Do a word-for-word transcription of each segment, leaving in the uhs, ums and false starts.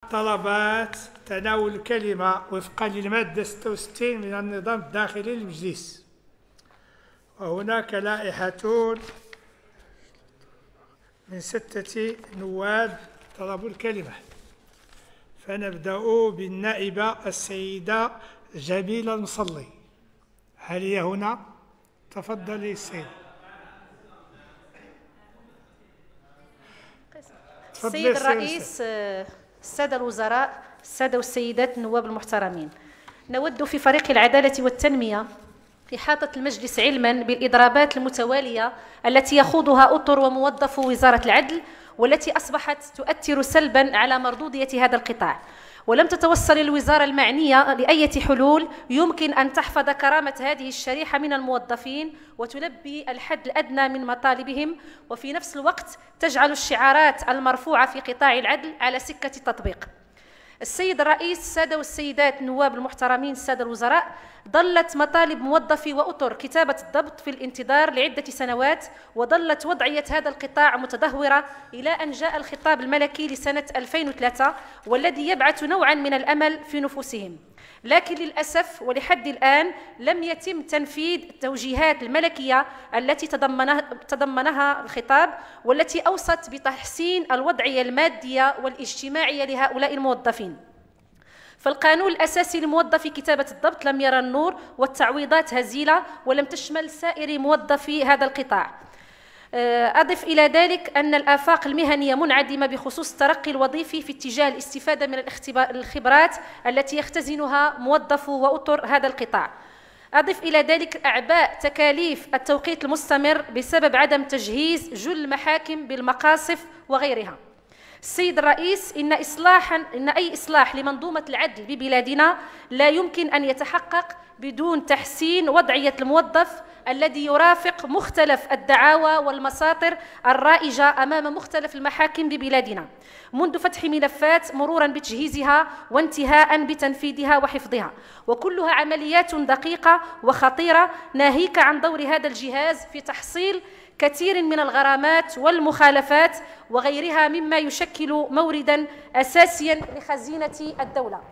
طلبات تناول الكلمة وفقا للمادة ستة وستين من النظام الداخلي للمجلس. وهناك لائحة من ستة نواب طلبوا الكلمة، فنبدأ بالنائبة السيدة جميلة المصلي. هل هي هنا؟ تفضلي السيدة. السيد الرئيس، السادة الوزراء، السادة والسيدات النواب المحترمين، نود في فريق العدالة والتنمية إحاطة المجلس علما بالإضرابات المتوالية التي يخوضها أطر وموظفو وزارة العدل، والتي أصبحت تؤثر سلبا على مردودية هذا القطاع، ولم تتوصل الوزارة المعنية لأي حلول يمكن أن تحفظ كرامة هذه الشريحة من الموظفين وتلبي الحد الأدنى من مطالبهم، وفي نفس الوقت تجعل الشعارات المرفوعة في قطاع العدل على سكة التطبيق. السيد الرئيس، السادة والسيدات النواب المحترمين، السادة الوزراء، ظلت مطالب موظفي وأطر كتابة الضبط في الانتظار لعدة سنوات، وظلت وضعية هذا القطاع متدهورة إلى أن جاء الخطاب الملكي لسنة ألفين وثلاثة والذي يبعث نوعا من الأمل في نفوسهم، لكن للأسف ولحد الآن لم يتم تنفيذ التوجيهات الملكية التي تضمنها, تضمنها الخطاب، والتي أوصت بتحسين الوضعية المادية والاجتماعية لهؤلاء الموظفين. فالقانون الأساسي لموظفي كتابة الضبط لم يرى النور، والتعويضات هزيلة ولم تشمل سائر موظفي هذا القطاع. أضف إلى ذلك أن الآفاق المهنية منعدمة بخصوص الترقي الوظيفي في اتجاه الاستفادة من الخبرات التي يختزنها موظفو وأطر هذا القطاع. أضف إلى ذلك أعباء تكاليف التوقيت المستمر بسبب عدم تجهيز جل المحاكم بالمقاصف وغيرها. السيد الرئيس، إن إصلاحا إن أي إصلاح لمنظومة العدل ببلادنا لا يمكن أن يتحقق بدون تحسين وضعية الموظف الذي يرافق مختلف الدعاوى والمساطر الرائجة أمام مختلف المحاكم ببلادنا، منذ فتح ملفات مرورا بتجهيزها وانتهاء بتنفيذها وحفظها، وكلها عمليات دقيقة وخطيرة، ناهيك عن دور هذا الجهاز في تحصيل كثير من الغرامات والمخالفات وغيرها مما يشكل موردا أساسيا لخزينة الدولة،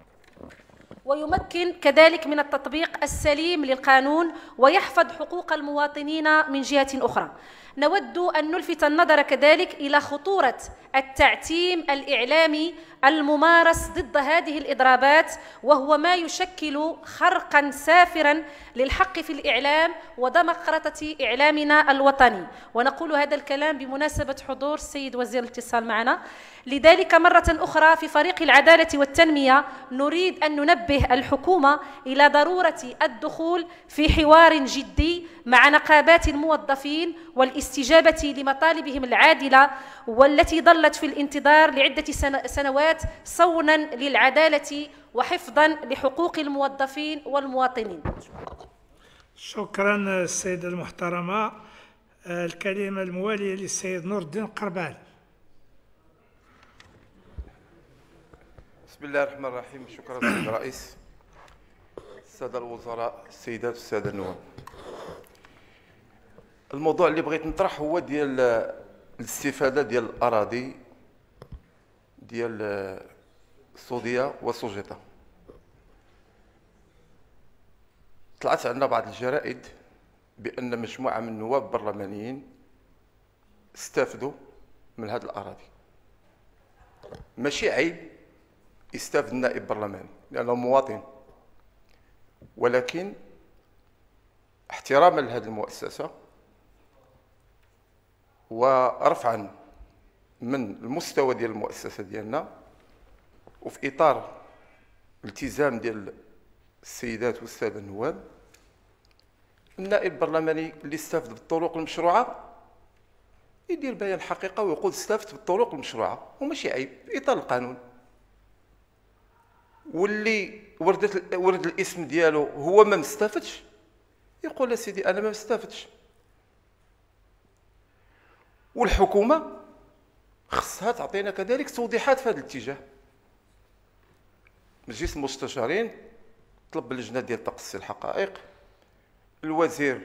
ويمكن كذلك من التطبيق السليم للقانون ويحفظ حقوق المواطنين من جهة أخرى. نود أن نلفت النظر كذلك إلى خطورة التعتيم الإعلامي الممارس ضد هذه الإضرابات، وهو ما يشكل خرقا سافرا للحق في الإعلام ودمقرطة إعلامنا الوطني، ونقول هذا الكلام بمناسبة حضور السيد وزير الاتصال معنا. لذلك مرة أخرى في فريق العدالة والتنمية نريد أن ننبه الحكومة إلى ضرورة الدخول في حوار جدي مع نقابات الموظفين والاستجابة لمطالبهم العادلة والتي ظلت في الانتظار لعدة سنوات صونا للعدالة وحفظا لحقوق الموظفين والمواطنين. شكرا السيدة المحترمة. الكلمة الموالية للسيد نور الدين قربال. بسم الله الرحمن الرحيم. شكرا سيد الرئيس، السادة الوزراء، السيدات والسادة النواب. الموضوع اللي بغيت نطرح هو ديال الاستفادة ديال الأراضي ديال سوديا وسوجيطا. طلعت عندنا بعض الجرائد بأن مجموعة من النواب البرلمانيين استفدوا من هذه الأراضي. ماشي عيب يستفد النائب البرلماني لأنه مواطن، ولكن احتراما لهذه المؤسسة ورفعا من المستوى ديال المؤسسة ديالنا، وفي إطار الالتزام ديال السيدات والسادة النواب، النائب البرلماني اللي استفد بالطرق المشروعة يدير بيان الحقيقة ويقول استفدت بالطرق المشروعة، وماشي عيب في إطار القانون. واللي وردت ورد الاسم ديالو هو ما مستفدش يقول يا سيدي أنا ما مستفدش. والحكومة خصها تعطينا كذلك توضيحات في هذا الاتجاه. مجلس المستشارين طلب اللجنة ديال تقصي الحقائق، الوزير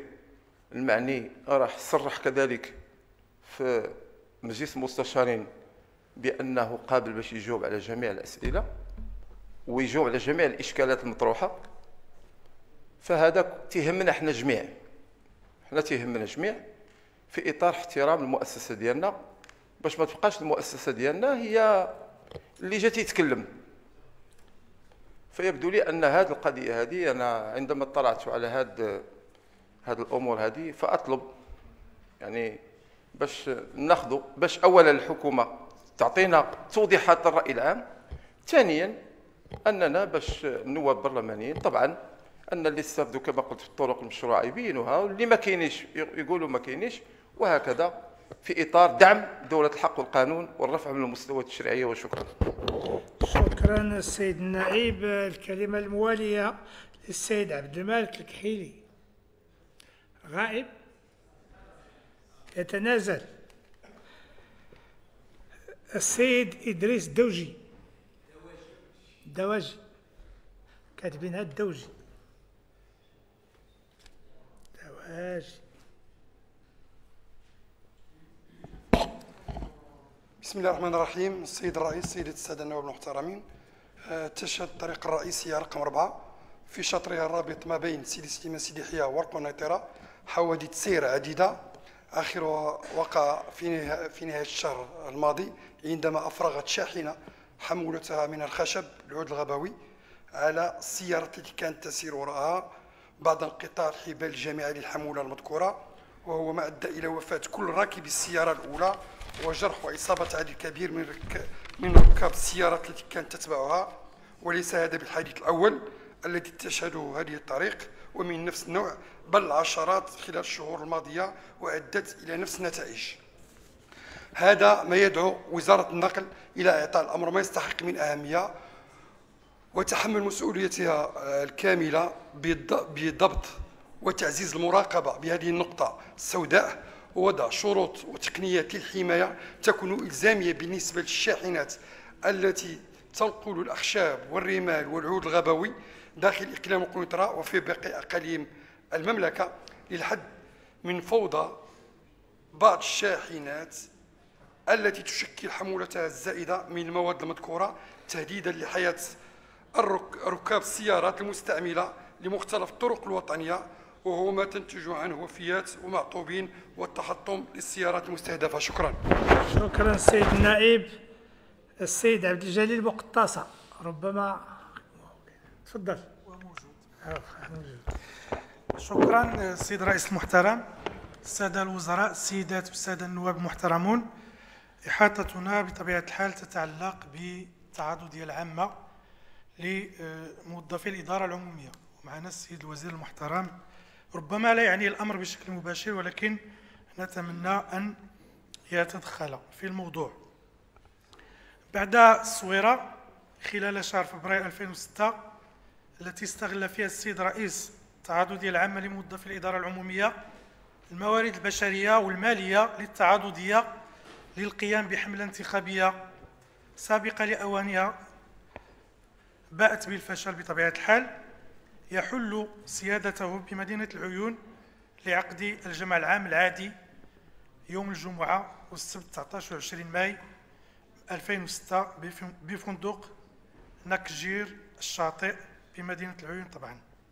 المعني راح صرح كذلك في مجلس المستشارين بأنه قابل باش يجاوب على جميع الأسئلة ويجاوب على جميع الإشكالات المطروحة. فهذا تهمنا احنا جميع، احنا تهمنا جميع في إطار احترام المؤسسة ديالنا، باش ما تبقاش المؤسسة ديالنا هي اللي جات يتكلم. فيبدو لي أن هذه القضية هذه، أنا عندما اطلعت على هذه هذه الأمور هذه فأطلب يعني باش ناخذوا، باش أولا الحكومة تعطينا توضيحات الرأي العام، ثانيا أننا باش النواب البرلمانيين طبعا أن اللي استفدوا كما قلت في الطرق المشروعة يبينوها، واللي ما كاينيش يقولوا ما كاينيش، وهكذا في إطار دعم دولة الحق والقانون والرفع من المستوى التشريعية. وشكرا. شكرا السيد النائب. الكلمة الموالية للسيد عبد المالك الكحيلي. غائب؟ يتنازل. السيد إدريس دوجي. دواجي كاتبينها الدوجي. دواجي. بسم الله الرحمن الرحيم. السيد الرئيس، سيدة السادة النواب المحترمين، تشهد الطريقة الرئيسية رقم أربعة في شطرها الرابط ما بين سيدي سليمان سيدي يحيى والقنيطرة حوادث سير عديدة، آخرها وقع في في نهاية الشهر الماضي عندما أفرغت شاحنة حمولتها من الخشب العود الغبوي على السيارة التي كانت تسير وراءها بعد انقطاع الحبال الجامعة للحمولة المذكورة، وهو ما أدى إلى وفاة كل راكبي السيارة الأولى وجرح وإصابة عدد كبير من من ركاب السيارات التي كانت تتبعها. وليس هذا بالحديث الأول الذي تشهده هذه الطريق، ومن نفس النوع بل العشرات خلال الشهور الماضية وأدت إلى نفس النتائج. هذا ما يدعو وزارة النقل إلى إعطاء الأمر ما يستحق من أهمية وتحمل مسؤوليتها الكاملة بضبط وتعزيز المراقبة بهذه النقطة السوداء، ووضع شروط وتقنيات للحماية تكون إلزامية بالنسبة للشاحنات التي تنقل الأخشاب والرمال والعود الغبوي داخل إقليم القنيطرة وفي باقي أقاليم المملكة، للحد من فوضى بعض الشاحنات التي تشكل حمولتها الزائدة من المواد المذكورة تهديدا لحياة ركاب السيارات المستعملة لمختلف الطرق الوطنية، وهو ما تنتج عنه وفيات ومعطوبين والتحطم للسيارات المستهدفة. شكرا. شكرا السيد النائب. السيد عبد الجليل بوقطاصة ربما تفضل. موجود. شكرا السيد الرئيس المحترم، السادة الوزراء، السيدات والسادة النواب المحترمون. إحاطتنا بطبيعة الحال تتعلق بالتعاضدية العامة لموظفي الإدارة العمومية، ومعنا السيد الوزير المحترم. ربما لا يعني الأمر بشكل مباشر، ولكن نتمنى أن يتدخل في الموضوع. بعد الصويرة خلال شهر فبراير ألفين وستة التي استغل فيها السيد الرئيس التعاضدية العامة لموظفي الإدارة العمومية الموارد البشرية والمالية للتعاضدية للقيام بحملة انتخابية سابقة لأوانها باءت بالفشل بطبيعة الحال، يحل سيادته بمدينة العيون لعقد الجمع العام العادي يوم الجمعة والسبت تسعة عشر وعشرين ماي ألفين وستة بفندق نكجير الشاطئ بمدينة العيون طبعا.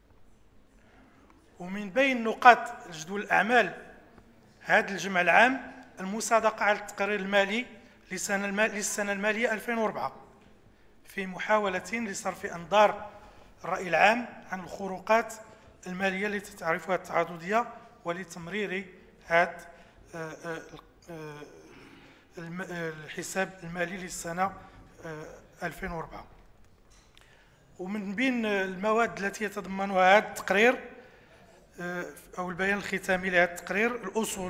ومن بين نقاط جدول الأعمال هذا الجمع العام المصادقة على التقرير المالي للسنة المالية ألفين وأربعة في محاولة لصرف أنظار الرأي العام عن الخروقات المالية التي تعرفها التعاضدية ولتمرير هذا الحساب المالي للسنة ألفين وأربعة. ومن بين المواد التي يتضمنها هذا التقرير أو البيان الختامي لهذا التقرير الأصول،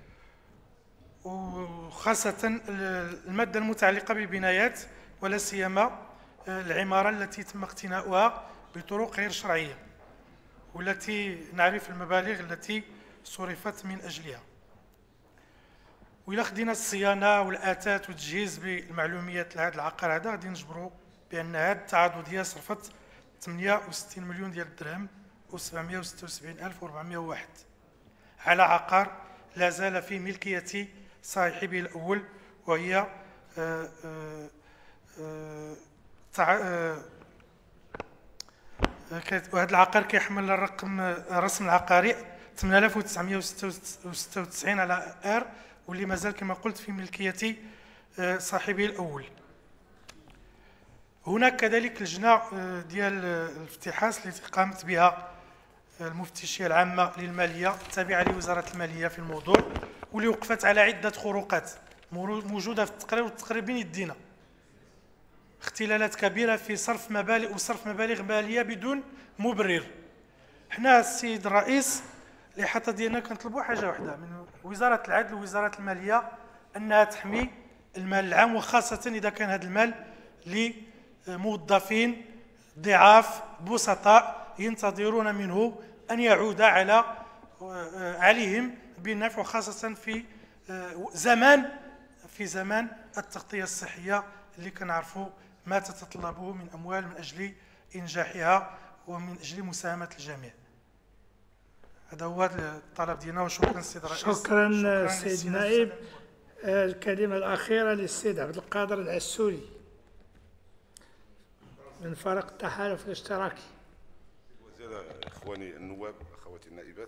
وخاصة المادة المتعلقة بالبنايات ولا سيما العمارة التي تم اقتناؤها بطرق غير شرعية والتي نعرف المبالغ التي صرفت من أجلها. وإلا خدينا الصيانة والآتات والتجهيز بالمعلوميات لهذا العقار هذا غادي نجبروا بأن هذه التعاضدية صرفت ثمانية وستين مليون ديال الدرهم وسبعمائة وستة وسبعين ألف وأربعمائة وواحد على عقار لا زال في ملكية صاحبه الأول، وهي آه، آه، آه، تع- آه، وهذا العقار كيحمل الرقم الرسم العقاري ثمانية آلاف وتسعمائة وستة وتسعين على ار، واللي مازال كما قلت في ملكية آه، صاحبه الأول. هناك كذلك لجنة آه، ديال الافتحاص التي قامت بها المفتشية العامة للمالية التابعة لوزارة المالية في الموضوع، واللي وقفت على عدة خروقات موجودة في التقرير، والتقرير بين يدينا. اختلالات كبيرة في صرف مبالغ وصرف مبالغ مالية بدون مبرر. حنا السيد الرئيس الإحاطة ديالنا كنطلبوا حاجة واحدة من وزارة العدل ووزارة المالية، أنها تحمي المال العام، وخاصة إذا كان هذا المال لموظفين ضعاف بسطاء ينتظرون منه أن يعود على عليهم بالنفع، وخاصة في زمان في زمان التغطية الصحية اللي كنعرفوا ما تتطلبه من أموال من أجل إنجاحها ومن أجل مساهمة الجميع. هذا هو الطلب ديالنا، وشكرا السيد الرئيس. شكرا سيد النائب. الكلمة الأخيرة للسيد عبد القادر العسولي من فريق التحالف الاشتراكي. وزير اخواني النواب اخواتي النائبات،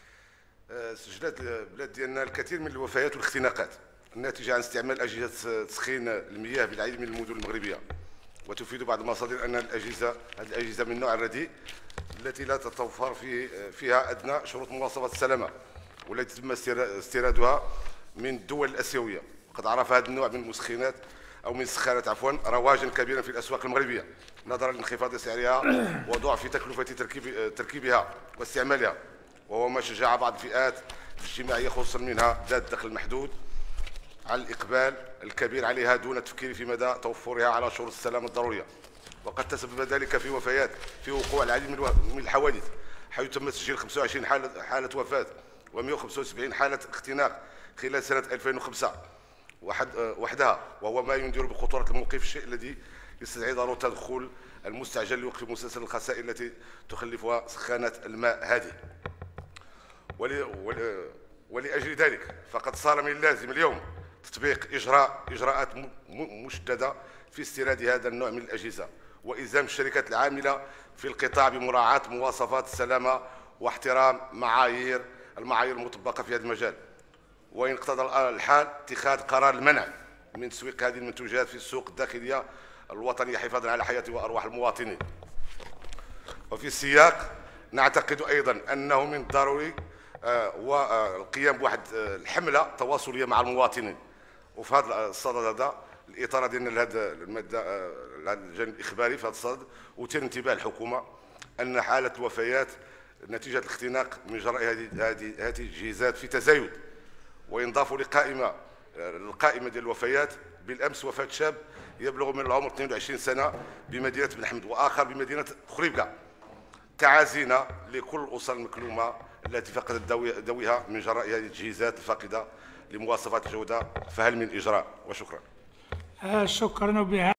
سجلت البلاد ديالنا الكثير من الوفيات والاختناقات الناتجه عن استعمال اجهزه تسخين المياه بالعديد من المدن المغربيه، وتفيد بعض المصادر ان الاجهزه هذه الاجهزه من النوع الرديء التي لا تتوفر في فيها ادنى شروط مواصفات السلامه، والتي تم استيرادها من الدول الاسيويه. وقد عرف هذا النوع من المسخنات او من السخانات عفوا رواجا كبيرا في الاسواق المغربيه نظرا لانخفاض سعرها وضعف تكلفه تركيب تركيبها واستعمالها، وهو ما شجع بعض الفئات الاجتماعيه خصوصا منها ذات الدخل المحدود على الاقبال الكبير عليها دون التفكير في مدى توفرها على شروط السلامه الضروريه. وقد تسبب ذلك في وفيات في وقوع العديد من الحوادث، حيث تم تسجيل خمسة وعشرين حاله حاله وفاه ومئة وخمسة وسبعين حاله اختناق خلال سنه ألفين وخمسة وحد وحدها، وهو ما ينذر بخطوره الموقف، الشيء الذي يستدعي ضروره تدخل المستعجل لوقف مسلسل الخسائر التي تخلفها سخانات الماء هذه. ول... ول... ولاجل ذلك فقد صار من اللازم اليوم تطبيق اجراء اجراءات م... مشدده في استيراد هذا النوع من الاجهزه، والزام الشركات العامله في القطاع بمراعاه مواصفات السلامه واحترام معايير المعايير المطبقه في هذا المجال، وإن اقتضى الحال اتخاذ قرار المنع من تسويق هذه المنتوجات في السوق الداخلية الوطنية حفاظا على حياة وأرواح المواطنين. وفي السياق نعتقد أيضا أنه من الضروري والقيام بواحد الحملة تواصلية مع المواطنين، وفي هذا الصدد هذا الإطار ديالنا لهذا المادة لهذا الجانب الإخباري في هذا الصدد، وتثير انتباه الحكومة أن حالة الوفيات نتيجة الاختناق من جراء هذه هذه هذه الجهازات في تزايد، وينضاف لقائمه القائمه ديال الوفيات بالامس وفاه شاب يبلغ من العمر اثنين وعشرين سنه بمدينه بن حمد، واخر بمدينه خريبكه. تعازينا لكل الاسر المكلومه التي فقدت ذويها من جراء هذه التجهيزات الفاقده لمواصفات الجوده، فهل من اجراء؟ وشكرا. شكرا. وبها